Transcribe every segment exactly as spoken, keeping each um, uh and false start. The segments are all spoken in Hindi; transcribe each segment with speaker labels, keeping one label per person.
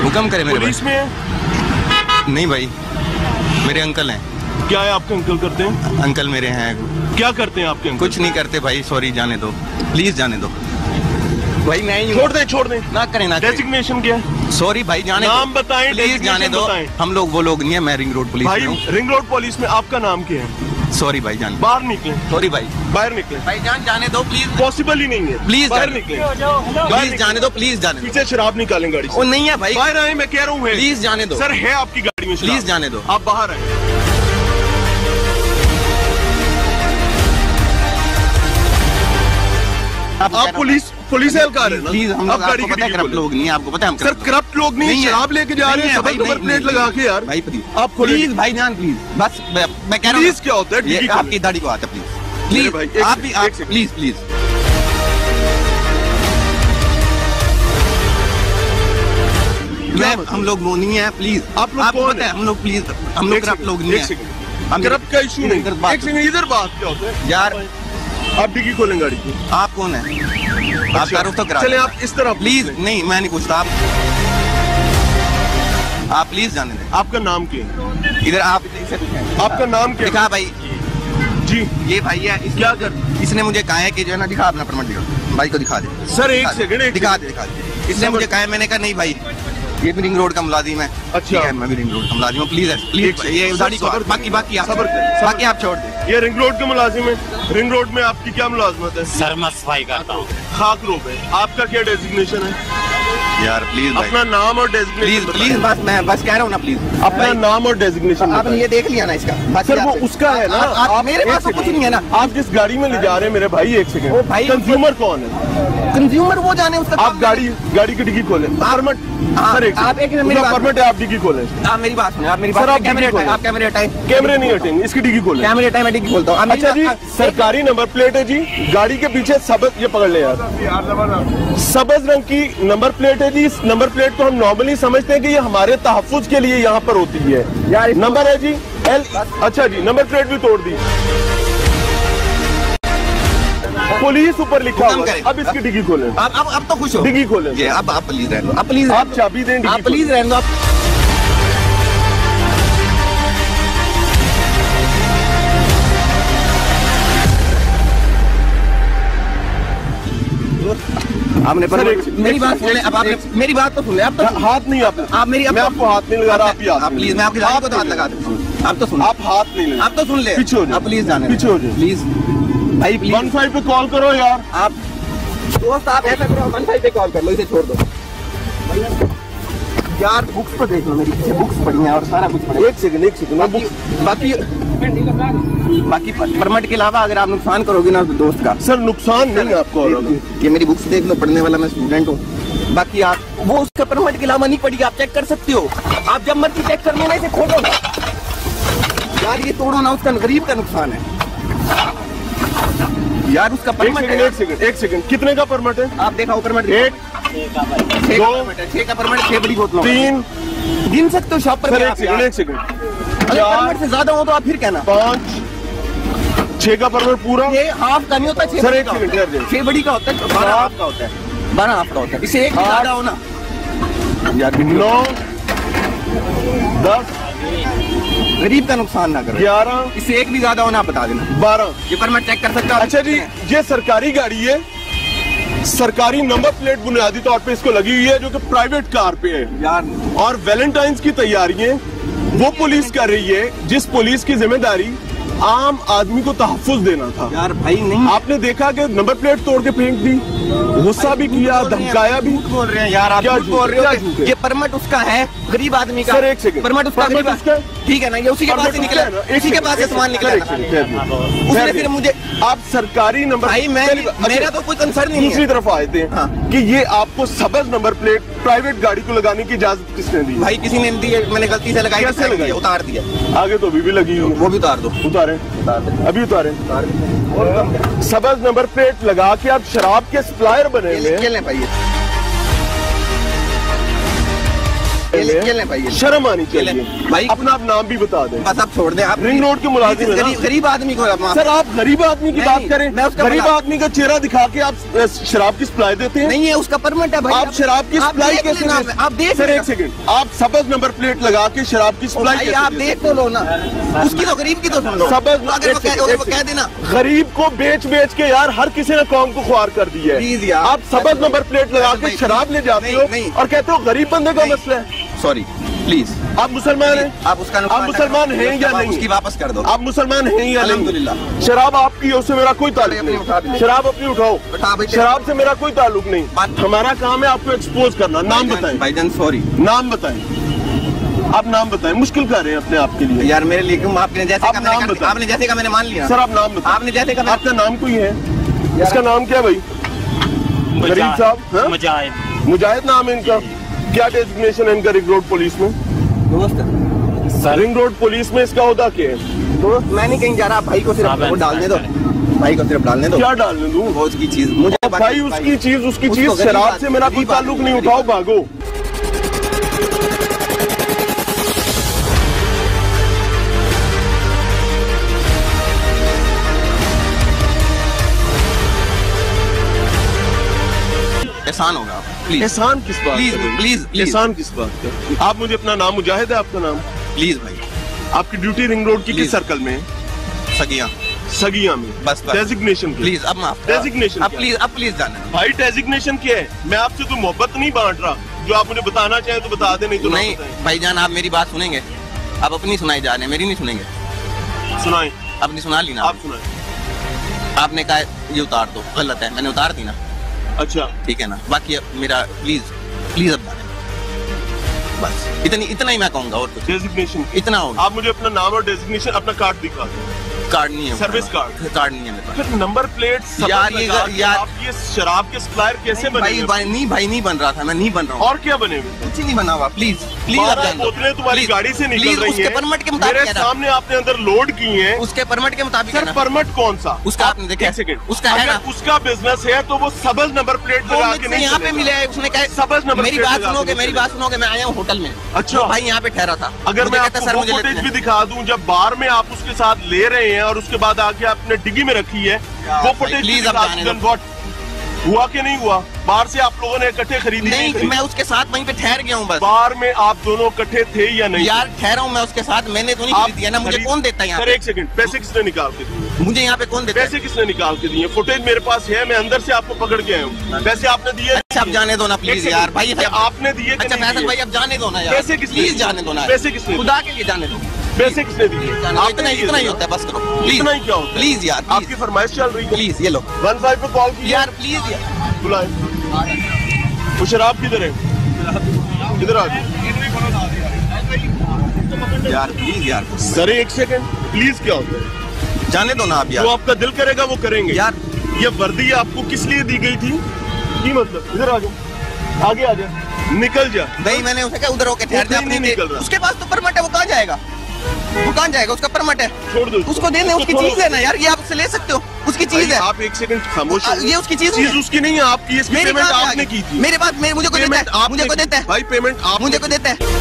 Speaker 1: हुक्म करे मेरे
Speaker 2: पुलिस में है?
Speaker 1: नहीं भाई, मेरे अंकल हैं।
Speaker 2: क्या है आपके अंकल करते हैं?
Speaker 1: अंकल मेरे हैं।
Speaker 2: क्या करते हैं आपके अंकल?
Speaker 1: कुछ नहीं करते भाई, सॉरी, जाने दो प्लीज, जाने दो भाई, मैं ही
Speaker 2: छोड़ दे छोड़ दे
Speaker 1: ना करें ना।
Speaker 2: डेजिग्नेशन क्या है?
Speaker 1: सॉरी भाई, जाने
Speaker 2: नाम बताएं,
Speaker 1: प्लीज, जाने दो। हम लोग वो लोग नहीं है, मैं रिंग रोड पुलिस
Speaker 2: भाई
Speaker 1: में हूँ।
Speaker 2: रिंग रोड पुलिस में आपका नाम क्या है?
Speaker 1: सॉरी भाई जान,
Speaker 2: बाहर निकले।
Speaker 1: सॉरी भाई,
Speaker 2: बाहर निकले
Speaker 1: भाई जान, जाने दो प्लीज,
Speaker 2: पॉसिबल ही नहीं है।
Speaker 1: प्लीज
Speaker 2: बाहर निकले,
Speaker 1: प्लीज जाने दो, प्लीज जाने दो।
Speaker 2: पीछे शराब निकालें गाड़ी से।
Speaker 1: वो नहीं है भाई,
Speaker 2: बाहर आए, मैं कह रहा हूँ
Speaker 1: प्लीज जाने दो।
Speaker 2: सर है आपकी गाड़ी में शराब,
Speaker 1: प्लीज जाने दो।
Speaker 2: आप बाहर आए। आप पुलिस पुलिस एहलकार है ना?
Speaker 1: प्लीज, हम लोग, आपको पता है करप्ट लोग नहीं है, आपको पता है हम
Speaker 2: सर करप्ट लोग नहीं, शराब लेके जा रहे हैं, सबक नंबर प्लेट लगा के यार।
Speaker 1: भाई प्लीज,
Speaker 2: आप
Speaker 1: प्लीज भाई जान, प्लीज बस, मैं कह रहा हूँ
Speaker 2: प्लीज क्या होता है?
Speaker 1: ये आपकी दाढ़ी को आता है, प्लीज प्लीज आप भी, आप प्लीज प्लीज मैं, हम लोग वो नहीं है, प्लीज
Speaker 2: आप लोग
Speaker 1: आपको पता है, हम लोग प्लीज, हम लोग करप्ट लोग नहीं है।
Speaker 2: हम करप्ट का इशू नहीं। एक सेकंड, इधर बात क्या होता है
Speaker 1: यार?
Speaker 2: आप डिग्गी खोलें गाड़ी की।
Speaker 1: आप कौन है? आप तारुफ तो करा।
Speaker 2: चले आप इस तरह
Speaker 1: प्लीज। नहीं, मैं नहीं पूछता, आप आप प्लीज जाने दें।
Speaker 2: आपका नाम क्या है?
Speaker 1: इधर आप,
Speaker 2: आपका नाम क्या है?
Speaker 1: दिखा भाई
Speaker 2: जी,
Speaker 1: ये भाई है, क्या कर, इसने मुझे कहा है कि जो है ना, दिखा अपना परमिट, दिखा भाई को, दिखा दे
Speaker 2: सर। एक सेकंड,
Speaker 1: दिखा दे, दिखा दे। इसने मुझे कहा है, मैंने कहा नहीं भाई, ये भी रिंग रोड का मुलाजिम है।
Speaker 2: अच्छा,
Speaker 1: है, मैं भी रिंग रोड का मुलाजिम हूँ, प्लीज प्लीज ये गाड़ी को, बाकी बाकी आप
Speaker 2: सबर
Speaker 1: बाकी आप छोड़ दे।
Speaker 2: ये रिंग रोड के मुलाजिम है। रिंग रोड में आपकी क्या मुलाजमत है?
Speaker 3: सर मैं सफाई करता हूँ।
Speaker 2: खाक रोड है। आपका क्या डेजिग्नेशन है?
Speaker 1: यार प्लीज
Speaker 2: अपना नाम और डेजिग्नेशन
Speaker 1: प्लीज प्लीज, बस मैं बस कह रहा हूँ ना, प्लीज
Speaker 2: अपना नाम और डेजिग्नेशन।
Speaker 1: आपने ये देख लिया ना इसका?
Speaker 2: सर वो उसका है ना,
Speaker 1: आप मेरे पास तो कुछ नहीं है ना।
Speaker 2: आप जिस गाड़ी में ले जा रहे हैं मेरे भाई, एक सेकंड,
Speaker 1: भाई
Speaker 2: कंज्यूमर कौन है?
Speaker 1: कंज्यूमर वो जाने उसका।
Speaker 2: आप गाड़ी गाड़ी की डिग्गी खोले, परमिट सर, एक
Speaker 1: आप एक मेरी बात,
Speaker 2: परमिट है, आप डिग्गी खोले।
Speaker 1: आप मेरी बात सुनिए, आप मेरी बात, कैमरे हटाएं, आप कैमरे हटाएं,
Speaker 2: कैमरे नहीं हटेंगे, इसकी डिग्गी खोले,
Speaker 1: कैमरे हटाएं, मैं डिग्गी खोलता हूँ।
Speaker 2: अच्छा जी, सरकारी नंबर प्लेट है जी, गाड़ी के पीछे सबज, ये पकड़ ले यार, सबज रंग की नंबर प्लेट है जी। इस नंबर प्लेट को हम नॉर्मली समझते हैं कि ये हमारे तहफ्फुज के लिए यहाँ पर होती है यार। नंबर है जी एल। अच्छा जी, नंबर प्लेट भी तोड़ दी, पुलिस ऊपर लिखा हुआ है। अब इसकी डिग्गी खोले।
Speaker 1: अब अब अब तो खुश हो,
Speaker 2: डिग्गी खोले।
Speaker 1: ये अब आप प्लीज रहने दो, आप प्लीज,
Speaker 2: आप चाबी दें,
Speaker 1: आप प्लीज रहने दो। आपने पर मेरी बात सुन ले, अब आपने मेरी बात तो सुन ले। आप तो
Speaker 2: हाथ नहीं, आप
Speaker 1: आप मेरी,
Speaker 2: मैं आपको हाथ नहीं लगा रहा, आप ही हाथ,
Speaker 1: प्लीज, मैं आपकी गाड़ी को तो हाथ लगा दूँ। आप तो सुन,
Speaker 2: आप हाथ नहीं लगा,
Speaker 1: आप तो सुन ले,
Speaker 2: पीछे हो जाओ,
Speaker 1: प्लीज जाने,
Speaker 2: पीछे हो जाओ
Speaker 1: प्लीज भाई, प्लीज
Speaker 2: वन फाइव पे कॉल करो यार।
Speaker 1: आप दोस्त, आप ऐसा करो, वन फाइव पे कॉल कर लो, इसे छोड़ दो यार। बुक्स तो देख लो, मेरी पीछे बुक्स पड़ी हैं और सारा कुछ पड़ा है।
Speaker 2: एक सेकंड, एक सेकंड, मैं बुक्स,
Speaker 1: बाकी बाकी परमिट के अलावा अगर आप नुकसान करोगे ना दोस्त का।
Speaker 2: सर नुकसान नहीं आपको होगा।
Speaker 1: ये मेरी बुक्स देख लो, पढ़ने वाला मैं स्टूडेंट हूँ। बाकी आप वो उसका परमिट के अलावा नहीं पड़ी, आप चेक कर सकते हो। आप जब मर्जी चेक कर लेना, इसे खोलो ना यार, ये तोड़ो ना, उसका गरीब का नुकसान है यार, उसका परमिट है।
Speaker 2: एक सेकंड, एक सेकंड, कितने का परमिट है?
Speaker 1: आप देखा परमिट,
Speaker 2: एक
Speaker 1: दो, छह का परमिट, छह बड़ी बोतलों,
Speaker 2: तीन
Speaker 1: गिन सकते हो शॉप पर।
Speaker 2: एक सेकंड, एक सेकंड,
Speaker 1: अगर परमिट से ज्यादा हो तो आप फिर कहना।
Speaker 2: पाँच, छह का परमिट पूरा।
Speaker 1: ये हाफ का नहीं होता, छह
Speaker 2: सर
Speaker 1: बड़ी
Speaker 2: एक
Speaker 1: का
Speaker 2: सेकंड,
Speaker 1: होता है, छह बड़ी का होता है, बारह हाफ का होता है, बारह हाफ का होता है। इसे एक ज्यादा हो ना यार,
Speaker 2: नौ, दस,
Speaker 1: गरीब का नुकसान ना करो।
Speaker 2: ग्यारह,
Speaker 1: इससे एक भी ज्यादा हो ना, आप बता देना।
Speaker 2: बारह,
Speaker 1: ये परमिट चेक कर सकते हो।
Speaker 2: अच्छा जी, ये सरकारी गाड़ी है, सरकारी नंबर प्लेट बुनियादी तौर पे इसको लगी हुई है, जो कि प्राइवेट कार पे है
Speaker 1: यार।
Speaker 2: और वैलेंटाइंस की तैयारियां वो पुलिस कर रही है, जिस पुलिस की जिम्मेदारी आम आदमी को तहफ्फुज देना था।
Speaker 1: यार भाई नहीं,
Speaker 2: आपने देखा कि नंबर प्लेट तोड़ के फेंक दी, गुस्सा भी किया, धमकाया भी।
Speaker 1: बोल रहे हैं यार, आप
Speaker 2: क्या
Speaker 1: झूठ बोल रहे हो
Speaker 2: झूठ
Speaker 1: कि ये परमिट उसका है, गरीब आदमी का।
Speaker 2: सर एक सेकंड,
Speaker 1: परमिट उसका,
Speaker 2: परमिट
Speaker 1: गरीब
Speaker 2: उसका,
Speaker 1: ठीक है ना, ये उसी के पास से निकला, उसी के पास से सामान निकला था। उसने फिर मुझे,
Speaker 2: आप सरकारी नंबर,
Speaker 1: भाई मैं, मेरा तो कोई कंसर्न नहीं है।
Speaker 2: दूसरी तरफ आए थे कि ये आपको सबज नंबर प्लेट प्राइवेट गाड़ी को लगाने की इजाजत किसने दी?
Speaker 1: भाई किसी ने दी है, मैंने गलती से लगाई।
Speaker 2: कैसे लगाई?
Speaker 1: उतार दिया।
Speaker 2: आगे तो अभी भी लगी हुई है,
Speaker 1: वो भी उतार दो।
Speaker 2: उतारे, अभी उतारे। सबज नंबर प्लेट लगा के आप शराब के सप्लायर बने हुए हैं।
Speaker 1: भाई ये ले- ये ले भाई, ये ले।
Speaker 2: शर्म आनी
Speaker 1: ये ले।
Speaker 2: चाहिए
Speaker 1: भाई-
Speaker 2: अपना आप नाम भी बता दें।
Speaker 1: बस आप छोड़ दें। आप
Speaker 2: रिंग रोड के मुलाजिम है ना?
Speaker 1: गरीब गरीब आदमी को माफ-
Speaker 2: सर आप गरीब आदमी की
Speaker 1: नहीं,
Speaker 2: बात करें,
Speaker 1: मैं उसका
Speaker 2: गरीब
Speaker 1: बता-
Speaker 2: आदमी का चेहरा दिखा के आप अ, शराब की सप्लाई देते हैं?
Speaker 1: नहीं है, उसका परमिट है भाई।
Speaker 2: आप शराब की
Speaker 1: आप
Speaker 2: सप्लाई
Speaker 1: देख
Speaker 2: कैसे
Speaker 1: लेना,
Speaker 2: दे-
Speaker 1: आप देख
Speaker 2: सर
Speaker 1: लेना।
Speaker 2: एक सेकंड, आप सबज नंबर प्लेट लगा के शराब की सप्लाई
Speaker 1: भाई
Speaker 2: कैसे
Speaker 1: आप
Speaker 2: दे
Speaker 1: देख तो लो ना, उसकी तो गरीब की तो सुन लो।
Speaker 2: सबज
Speaker 1: अगर वो
Speaker 2: एक
Speaker 1: कह-
Speaker 2: सेकंड,
Speaker 1: अगर
Speaker 2: एक
Speaker 1: वो कह
Speaker 2: सेकंड।
Speaker 1: देना
Speaker 2: गरीब को बेच बेच के यार हर किसी ने कौम को ख्वार कर दी है।
Speaker 1: प्लीज यार।
Speaker 2: आप सबज नंबर प्लेट लगा के
Speaker 1: भाई,
Speaker 2: शराब ले जाते
Speaker 1: नहीं,
Speaker 2: हो
Speaker 1: नहीं।
Speaker 2: और कहते हो गरीब बंदे का मसला है।
Speaker 1: सॉरी प्लीज,
Speaker 2: आप मुसलमान हैं?
Speaker 1: आप उसका नुकसान
Speaker 2: आप मुसलमान
Speaker 1: कर-
Speaker 2: हैं या
Speaker 1: आप
Speaker 2: नहीं?
Speaker 1: उसकी वापस कर दो।
Speaker 2: आप मुसलमान हैं या नहीं?
Speaker 1: अल्हम्दुलिल्लाह।
Speaker 2: शराब आपकी है, उससे मेरा कोई ताल्लुक
Speaker 1: अपनी उठा भी
Speaker 2: नहीं।
Speaker 1: ले।
Speaker 2: शराब अपनी उठाओ,
Speaker 1: उठा भाई।
Speaker 2: शराब से मेरा कोई ताल्लुक नहीं।
Speaker 1: बात-
Speaker 2: हमारा काम है आपको एक्सपोज करना। नाम बताएं,
Speaker 1: भाईजान सॉरी
Speaker 2: नाम बताएं, आप नाम बताएं। मुश्किल कर रहे हैं अपने आप के लिए।
Speaker 1: यार, मेरे लिए क्यों? आपने जैसे
Speaker 2: आप
Speaker 1: का मैंने
Speaker 2: नाम
Speaker 1: कर-
Speaker 2: बताओ।
Speaker 1: आपने जैसे का मैंने मान लिया।
Speaker 2: सर आप नाम बताएं।
Speaker 1: आपने जैसे का मैं-
Speaker 2: आपका नाम कोई है? इसका नाम क्या है भाई? गरीब साहब, हाँ?
Speaker 3: मुजाहिद।
Speaker 2: मुजाहिद नाम है इनका। क्या डेजिग्नेशन है इनका रिंग रोड पुलिस में?
Speaker 1: दोस्त
Speaker 2: रिंग रोड पुलिस में इसका होता क्या है?
Speaker 1: दोस्त मैं नहीं कहीं जा रहा, भाई को सिर्फ
Speaker 3: साहब,
Speaker 1: वो डालने दो, भाई को सिर्फ डालने दो।
Speaker 2: क्या डालने दूं?
Speaker 1: वो उसकी चीज मुझे
Speaker 2: ओ भाई उसकी चीज उसकी
Speaker 1: उसको
Speaker 2: चीज
Speaker 1: गरीब
Speaker 2: शराब
Speaker 1: आदमी-
Speaker 2: से मेरा कोई
Speaker 1: गरीब
Speaker 2: ताल्लुक
Speaker 1: आदमी-
Speaker 2: नहीं। उठाओ भागो।
Speaker 1: एहसान होगा प्लीज
Speaker 2: एहसान किस बात
Speaker 1: प्लीज,
Speaker 2: का भाई?
Speaker 1: Please, please.
Speaker 2: एहसान किस बात का? आप मुझे अपना नाम, मुजाहिद है आपका नाम?
Speaker 1: प्लीज भाई।
Speaker 2: आपकी ड्यूटी रिंग रोड की किस
Speaker 1: प्लीज।
Speaker 2: सर्कल में है?
Speaker 1: सगिया
Speaker 2: सगिया में।
Speaker 1: बस, बस।
Speaker 2: डेजिग्नेशन
Speaker 1: प्लीज अब माफ
Speaker 2: Designation
Speaker 1: अब
Speaker 2: क्या
Speaker 1: प्लीज अब प्लीज जाने दो।
Speaker 2: भाई डेजिग्नेशन क्या है? मैं आपसे तो मोहब्बत नहीं बांट रहा। जो आप मुझे बताना चाहें तो बता दें, नहीं तो ना
Speaker 1: नहीं
Speaker 2: बताएं।
Speaker 1: भाईजान, आप मेरी बात सुनेंगे? आप अपनी सुनाई जा रहे हैं, मेरी नहीं सुनेंगे।
Speaker 2: सुनाएं,
Speaker 1: अपनी सुना ली ना
Speaker 2: आप सुनाएं।
Speaker 1: आपने कहा ये उतार दो, गलत है, मैंने उतार दी ना,
Speaker 2: अच्छा
Speaker 1: ठीक है ना। बाकी अब मेरा प्लीज प्लीज अब जाने दो। बस इतनी इतना ही मैं कहूंगा, और कुछ
Speaker 2: डेजिग्नेशन
Speaker 1: इतना होगा।
Speaker 2: आप मुझे अपना नाम और डेजिग्नेशन, अपना कार्ड दिखा दें।
Speaker 1: कार्ड नहीं है,
Speaker 2: सर्विस कार्ड?
Speaker 1: कार्ड नहीं है मेरे पास।
Speaker 2: फिर नंबर प्लेट सब
Speaker 1: यार, ये-
Speaker 2: लगा के
Speaker 1: यार-
Speaker 2: आप ये शराब के सप्लायर कैसे
Speaker 1: भाई
Speaker 2: बने?
Speaker 1: भाई नहीं भाई नहीं बन रहा था, मैं नहीं बन रहा हूँ।
Speaker 2: और क्या बने हुए?
Speaker 1: कुछ नहीं बना हुआ। प्लीज प्लीज अब
Speaker 2: बारह
Speaker 1: जाने दो।
Speaker 2: बोतलें तुम्हारी
Speaker 1: प्लीज,
Speaker 2: गाड़ी से निकल
Speaker 1: प्लीज,
Speaker 2: रही
Speaker 1: उसके
Speaker 2: हैं।
Speaker 1: परमिट के मुताबिक
Speaker 2: मेरे
Speaker 1: है ना।
Speaker 2: सामने आपने अंदर लोड की हैं।
Speaker 1: उसके परमिट के मुताबिक है
Speaker 2: सर
Speaker 1: ना।
Speaker 2: परमिट कौन सा?
Speaker 1: उसका आपने देखा?
Speaker 2: एक सेकंड,
Speaker 1: उसका है
Speaker 2: अगर
Speaker 1: ना।
Speaker 2: उसका बिजनेस है तो वो सबज नंबर प्लेट
Speaker 1: वो
Speaker 2: लगा के
Speaker 1: मुझसे
Speaker 2: नहीं
Speaker 1: यहाँ पे
Speaker 2: चलेगा।
Speaker 1: मिले है, उसने कहा
Speaker 2: सबज नंबर
Speaker 1: मेरी
Speaker 2: प्लेट
Speaker 1: बात
Speaker 2: लगा के
Speaker 1: सुनोगे,
Speaker 2: नहीं
Speaker 1: मेरी
Speaker 2: चलेगा।
Speaker 1: बात सुनोगे, मैं आया हूँ होटल में।
Speaker 2: अच्छा।
Speaker 1: वो भाई यहाँ पे ठहरा था।
Speaker 2: अगर
Speaker 1: मुझे
Speaker 2: मैं
Speaker 1: कहता,
Speaker 2: आपको
Speaker 1: सर
Speaker 2: वो
Speaker 1: मुझे लेते
Speaker 2: फुटेज भी
Speaker 1: हैं।
Speaker 2: दिखा दूं जब बार में आप उसके साथ ले रहे हैं और उसके बाद आके आपने डिग्गी में रखी है, वो
Speaker 1: भाई,
Speaker 2: फुटेज
Speaker 1: प्लीज अब जाने दो।
Speaker 2: व्हाट हुआ कि नहीं हुआ? बाहर से आप लोगों ने इकट्ठे खरीदी
Speaker 1: नहीं,
Speaker 2: खरीदी?
Speaker 1: मैं उसके साथ वहीं पे ठहर गया हूँ बस।
Speaker 2: बार में आप दोनों इकट्ठे थे या नहीं?
Speaker 1: यार ठहरा हूँ मैं उसके साथ, मैंने तो नहीं
Speaker 2: आप
Speaker 1: खरीदी है ना। मुझे
Speaker 2: खरीद-
Speaker 1: कौन देता है यहाँ
Speaker 2: सर
Speaker 1: पे?
Speaker 2: एक सेकंड, पैसे किसने निकाल के दिए?
Speaker 1: मुझे यहाँ पे कौन देता है?
Speaker 2: पैसे किसने निकाल के दिए? फुटेज मेरे पास है, मैं अंदर से आपको पकड़ के आया हूँ। पैसे आपने दिए?
Speaker 1: अच्छा अब जाने दो ना
Speaker 2: एक
Speaker 1: प्लीज
Speaker 2: सेकंड,
Speaker 1: यार। भाई
Speaker 2: क्या आपने दिए कि
Speaker 1: अच्छा
Speaker 2: नहीं
Speaker 1: फैसल
Speaker 2: दिए?
Speaker 1: भाई अब जाने दो ना यार।
Speaker 2: पैसे किसने
Speaker 1: प्लीज
Speaker 2: दिए?
Speaker 1: जाने दो ना।
Speaker 2: पैसे किसने दिए?
Speaker 1: खुदा के लिए जाने दो।
Speaker 2: पैसे किसने दिए?
Speaker 1: जाने दो।
Speaker 2: आपने
Speaker 1: इतना
Speaker 2: दिए
Speaker 1: इतना ही
Speaker 2: थे?
Speaker 1: होता है, बस करो प्लीज।
Speaker 2: इतना ही क्या होता है?
Speaker 1: प्लीज यार,
Speaker 2: आपकी
Speaker 1: प्लीज
Speaker 2: फरमाइश चल रही है।
Speaker 1: प्लीज ये लो
Speaker 2: वन फाइव पे कॉल की
Speaker 1: यार, प्लीज यार।
Speaker 2: बुलाए। वो शराब किधर है? किधर आ गई?
Speaker 1: यार प्लीज यार
Speaker 2: सर एक सेकंड, प्लीज क्या होता है?
Speaker 1: जाने दो ना आप
Speaker 2: जो
Speaker 1: यार।
Speaker 2: आपका दिल करेगा वो करेंगे
Speaker 1: यार
Speaker 2: ये वर्दी आपको किस लिए दी गई थी? की मतलब? इधर आ जा, आगे आ जा, निकल जा।
Speaker 1: नहीं, मैंने उसे कहा उधर होके ठहर जा
Speaker 2: नहीं,
Speaker 1: अपनी
Speaker 2: नहीं
Speaker 1: दे-
Speaker 2: निकल रहा।
Speaker 1: उसके पास तो परमिट है, वो कहाँ जाएगा? वो कहाँ जाएगा? उसका परमिट है,
Speaker 2: छोड़ दो
Speaker 1: उसको देने, उसकी
Speaker 2: छोड़ो।
Speaker 1: चीज है ना यार, ये आप उससे ले सकते हो, उसकी चीज
Speaker 2: भाई,
Speaker 1: है।
Speaker 2: आप एक सेकंड खामोश
Speaker 1: आ,
Speaker 2: हो।
Speaker 1: ये उसकी चीज
Speaker 2: चीज
Speaker 1: है।
Speaker 2: उसकी नहीं है, आपकी। इसकी
Speaker 1: मेरी
Speaker 2: पेमेंट
Speaker 1: बात है
Speaker 2: आपने
Speaker 1: आगे।
Speaker 2: की थी।
Speaker 1: मेरे पास मेरे मुझे को देता
Speaker 2: पेमेंट
Speaker 1: है,
Speaker 2: आपने
Speaker 1: मुझे को
Speaker 2: की।
Speaker 1: देता है
Speaker 2: भाई पेमेंट आप
Speaker 1: मुझे को देता है।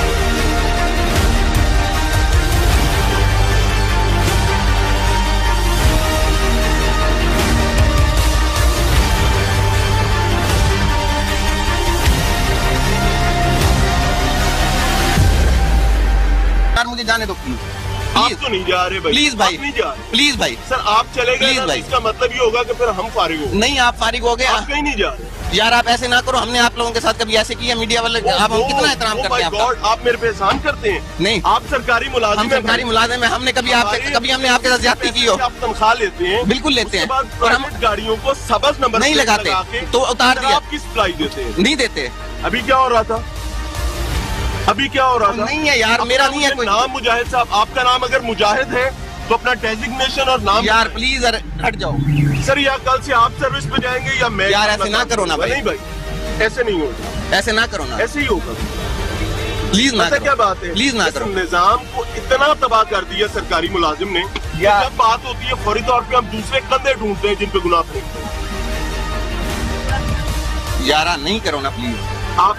Speaker 1: यार मुझे जाने दो प्लीज।
Speaker 2: आप
Speaker 1: प्लीज
Speaker 2: तो नहीं जा रहे भाई।
Speaker 1: प्लीज भाई
Speaker 2: आप नहीं जा रहे।
Speaker 1: प्लीज भाई।
Speaker 2: सर आप चले गए
Speaker 1: प्लीज
Speaker 2: ना, तो
Speaker 1: भाई।
Speaker 2: इसका मतलब ये होगा कि फिर हम फारिग हो गए।
Speaker 1: नहीं, आप फारिग हो गए।
Speaker 2: आप कहीं नहीं जा रहे।
Speaker 1: यार आप ऐसे ना करो, हमने आप लोगों के साथ कभी ऐसे किया? मीडिया वाले आप हम कितना एहतराम करते हैं आपका।
Speaker 2: गॉड, आप मेरे पे एहसान करते हैं।
Speaker 1: नहीं,
Speaker 2: आप सरकारी मुलाजिम
Speaker 1: हम
Speaker 2: हैं
Speaker 1: सरकारी
Speaker 2: भाई।
Speaker 1: मुलाजिम है, हमने कभी आपसे
Speaker 2: हमारे
Speaker 1: कभी हमने आपके साथ ज्यादती की हो?
Speaker 2: आप तनख्वाह लेते हैं,
Speaker 1: बिल्कुल लेते
Speaker 2: उसके
Speaker 1: हैं।
Speaker 2: बाद
Speaker 1: और हम
Speaker 2: प्राइवेट गाड़ियों को सबज नंबर
Speaker 1: नहीं
Speaker 2: प्लेट
Speaker 1: लगाते,
Speaker 2: लगा के
Speaker 1: तो उतार दिया।
Speaker 2: आप की सप्लाई देते हैं।
Speaker 1: नहीं देते।
Speaker 2: अभी क्या हो रहा था? अभी क्या हो रहा था?
Speaker 1: नहीं है यार,
Speaker 2: अब
Speaker 1: मेरा
Speaker 2: तो
Speaker 1: नहीं है
Speaker 2: मुझे
Speaker 1: कोई।
Speaker 2: नाम मुजाहिद साहब, आपका नाम अगर मुजाहिद है तो अपना डेजिग्नेशन और नाम
Speaker 1: यार
Speaker 2: बताएं।
Speaker 1: प्लीज अरे हट जाओ।
Speaker 2: सर या कल से आप सर्विस पे जाएंगे या मैं?
Speaker 1: यार, ऐसे ना करो ना भाई।
Speaker 2: नहीं भाई, ऐसे नहीं होगा,
Speaker 1: ऐसे ना करो ना,
Speaker 2: ऐसे ही होगा।
Speaker 1: प्लीज ना
Speaker 2: पता
Speaker 1: करो।
Speaker 2: क्या बात है?
Speaker 1: प्लीज ना
Speaker 2: इस
Speaker 1: करो।
Speaker 2: निजाम को इतना तबाह कर दिया सरकारी मुलाजिम ने,
Speaker 1: यार।
Speaker 2: जब बात होती है फौरी तौर पे हम दूसरे कंधे ढूंढते हैं जिन पे गुनाह फेंकते हैं।
Speaker 1: यार नहीं करो ना प्लीज।
Speaker 2: आप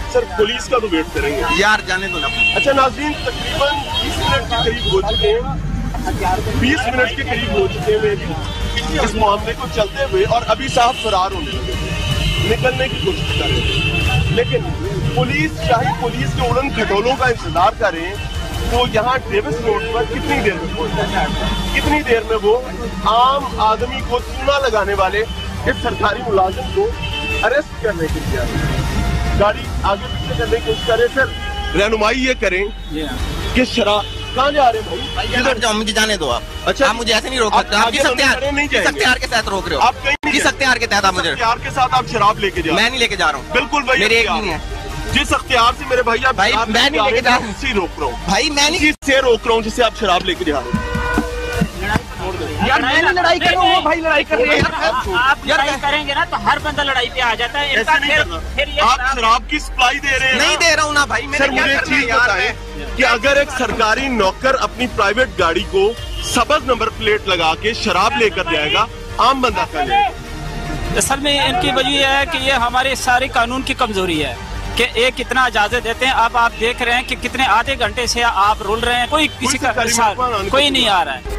Speaker 2: सर पुलिस का तो वेट करेंगे
Speaker 1: यार, जाने दो ना।
Speaker 2: अच्छा नाज़रीन, तकरीबन बीस मिनट के करीब हो चुके हैं बीस मिनट के करीब हो चुके हैं भी इस मामले को चलते हुए, और अभी साहब फरार होने लगे, निकलने की कोशिश कर रहे हैं। लेकिन पुलिस, चाहे पुलिस के उड़न खटोलों का इंतजार करें तो यहाँ डेविस रोड पर कितनी देर में पहुंचे, कितनी देर में वो आम आदमी को चूना लगाने वाले इस सरकारी मुलाजिम को अरेस्ट करने के लिए गाड़ी आगे पीछे करने की कोशिश करें। सर रहनुमाई ये करें कि शराब कहाँ जा रहे हैं भाई?
Speaker 1: इधर जाओ, मुझे जाने दो आप।
Speaker 2: अच्छा,
Speaker 1: आप मुझे ऐसे नहीं रोक सकते। आप किस अख्तियार
Speaker 2: नहीं
Speaker 1: किस अख्तियार के तहत रोक रहे हो?
Speaker 2: आप कहीं
Speaker 1: किस अख्तियार के तहत आप मुझे?
Speaker 2: अख्तियार के साथ आप शराब लेके जा?
Speaker 1: मैं नहीं लेके जा रहा हूँ,
Speaker 2: बिल्कुल भाई,
Speaker 1: मेरे एक नहीं है।
Speaker 2: जिस अख्तियार से मेरे भाई आप
Speaker 1: भाई मैं नहीं लेके जा रहा हूँ,
Speaker 2: उसी रोक रहा हूँ
Speaker 1: भाई मैं नहीं
Speaker 2: से रोक रहा हूँ जिससे आप शराब लेके जा रहे हो।
Speaker 1: यार मैं नहीं लड़ाई कर रहा हूँ, वो भाई लड़ाई कर रहे हैं।
Speaker 3: आप लड़ाई करेंगे ना तो हर बंदा लड़ाई पे आ जाता है।
Speaker 2: ऐसे नहीं करना।
Speaker 3: फिर ये
Speaker 2: आप शराब की सप्लाई दे रहे हैं?
Speaker 1: नहीं दे रहा हूँ ना भाई।
Speaker 2: सर मुझे एक चीज बताएं कि अगर एक सरकारी नौकर अपनी प्राइवेट गाड़ी को सबज नंबर प्लेट लगा के शराब लेकर जाएगा, आम बंदा क्या जाएगा?
Speaker 3: असल में इनकी वजह है कि ये हमारे सारे कानून की कमजोरी है कि एक कितना इजाजत देते हैं। अब आप देख रहे हैं कि कितने आधे घंटे से आप रुल रहे हैं, कोई किसी का कोई नहीं आ रहा है।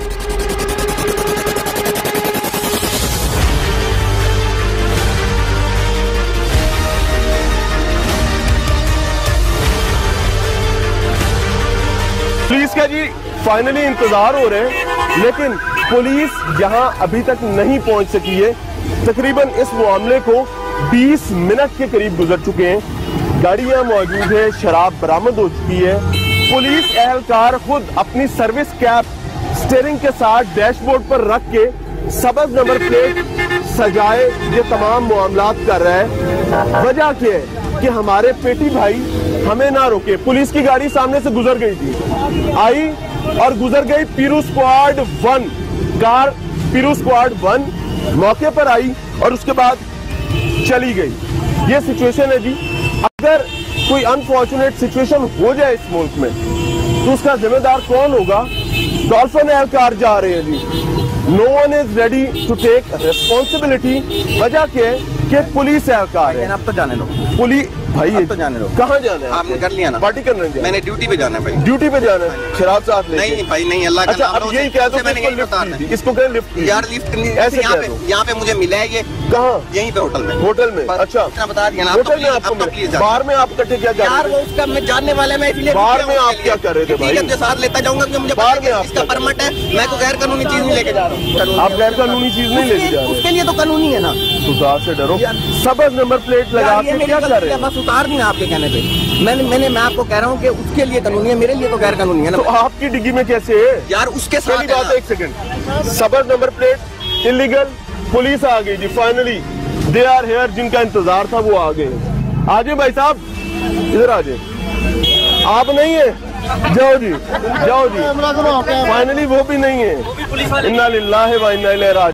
Speaker 2: पुलिस का जी फाइनली इंतजार हो रहे हैं, लेकिन पुलिस यहाँ अभी तक नहीं पहुंच सकी है। तकरीबन इस मामले को बीस मिनट के करीब गुजर चुके हैं, गाड़ियां मौजूद है, शराब बरामद हो चुकी है। पुलिस एहलकार खुद अपनी सर्विस कैप स्टीयरिंग के साथ डैशबोर्ड पर रख के सबज नंबर प्लेट सजाए ये तमाम मामलात कर रहा है। वजह क्या है कि हमारे पेटी भाई हमें ना रोके। पुलिस की गाड़ी सामने से गुजर गई थी, आई और गुजर गई पीरू स्क्वाड वन कार, पीरू स्क्वाड वन मौके पर आई और उसके बाद चली गई। ये सिचुएशन है जी। अगर कोई अनफॉर्चुनेट सिचुएशन हो जाए इस मुल्क में तो उसका जिम्मेदार कौन होगा? डॉल्फिन एहलकार जा रहे हैं जी। No one is ready to take responsibility. वजह क्या है कि पुलिस एहलकार है।
Speaker 1: अब तो जाने दो
Speaker 2: पुलिस भाई,
Speaker 1: अब तो जाने दो।
Speaker 2: कहाँ जाना है?
Speaker 1: आपने कर लिया ना,
Speaker 2: पार्टी करने जाना?
Speaker 1: मैंने ड्यूटी पे जाना है भाई।
Speaker 2: ड्यूटी पे जाना है, शराब साथ लेके?
Speaker 1: नहीं भाई नहीं, अल्लाह का
Speaker 2: अच्छा,
Speaker 1: नाम
Speaker 2: अब
Speaker 1: लो,
Speaker 2: यही कह दो
Speaker 1: मैंने
Speaker 2: कि इसको लिफ्ट दी थी। इसको कहें लिफ्ट?
Speaker 1: यार लिफ्ट नहीं,
Speaker 2: ऐसे
Speaker 1: यहाँ
Speaker 2: कह
Speaker 1: पे
Speaker 2: दो।
Speaker 1: यहाँ पे मुझे मिला है ये।
Speaker 2: कहाँ?
Speaker 1: यहीं पे होटल में।
Speaker 2: होटल में?
Speaker 1: बस
Speaker 2: अच्छा,
Speaker 1: इतना बता दिया ना।
Speaker 2: होटल में आपको मिला? बार में आप इकट्ठे क्या कर
Speaker 1: यार
Speaker 2: रहे
Speaker 1: वो
Speaker 2: थे?
Speaker 1: उसका मैं जानने वाला मैं इसलिए
Speaker 2: बार में आप क्या कर रहे थे भाई?
Speaker 1: के साथ लेता जाऊंगा क्योंकि मुझे
Speaker 2: बार में
Speaker 1: पता है
Speaker 2: आप
Speaker 1: कि इसका
Speaker 2: क्या कर
Speaker 1: परमिट है। मैं कोई गैर कानूनी चीज नहीं लेके जा रहा हूँ।
Speaker 2: आप गैर कानूनी चीज नहीं लेके जा रहे?
Speaker 1: उसके लिए तो कानूनी है ना।
Speaker 2: खुदा से डरो। सबज नंबर प्लेट लगा
Speaker 1: यार, ये
Speaker 2: के
Speaker 1: मेरी
Speaker 2: क्या कर
Speaker 1: गलती
Speaker 2: रहे
Speaker 1: है,
Speaker 2: हैं?
Speaker 1: बस उतार नहीं आपके कहने पे। मैंने मैंने मैं आपको कह रहा हूँ कि उसके लिए कानूनी है, मेरे लिए तो गैर कानूनी है ना।
Speaker 2: तो आपकी डिग्गी में कैसे है
Speaker 1: यार उसके साथ
Speaker 2: पहली
Speaker 1: है
Speaker 2: बात
Speaker 1: ना।
Speaker 2: है, एक सेकंड, सबज नंबर प्लेट इलीगल, पुलिस आ गई जी फाइनली। दे आर हेयर, जिनका इंतजार था वो आ गए। आ जाए भाई साहब, इधर आ जाए। आप नहीं है, जाओ जी, जाओ जी। फाइनली वो भी नहीं है। इन्ना लिल्लाहि व इन्ना इलैहि राजिऊन।